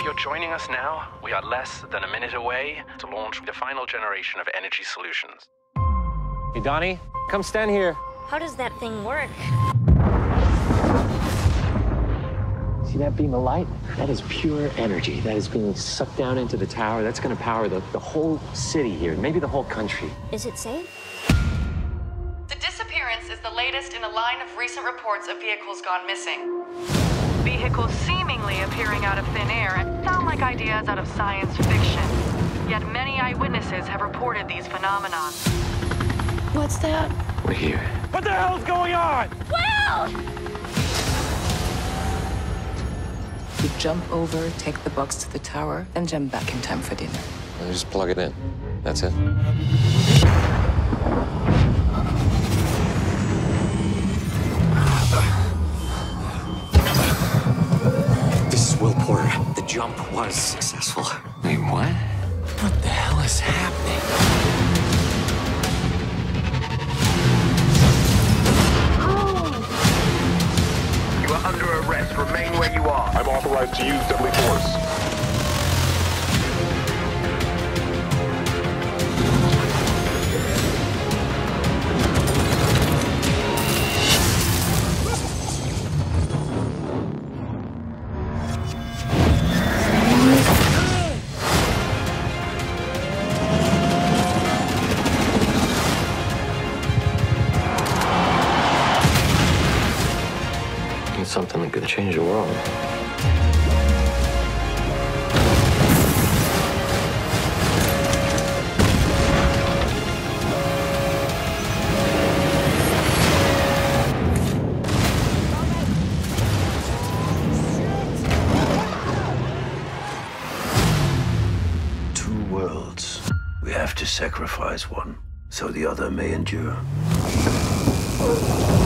If you're joining us now, we are less than a minute away to launch the final generation of energy solutions. Hey, Donnie, come stand here. How does that thing work? See that beam of light? That is pure energy. That is being sucked down into the tower. That's going to power the whole city here, maybe the whole country. Is it safe? The disappearance is the latest in a line of recent reports of vehicles gone missing. Vehicles seemingly appearing out of thin air sound like ideas out of science fiction. Yet many eyewitnesses have reported these phenomena. What's that? We're here. What the hell's going on? Will! You jump over, take the box to the tower, and jump back in time for dinner. Well, just plug it in. That's it. This is Will Porter. The jump was successful. Wait, what? What the hell is happening? You are under arrest. Remain where you are. I'm authorized to use deadly force. Something that could change the world. Two worlds. We have to sacrifice one so the other may endure.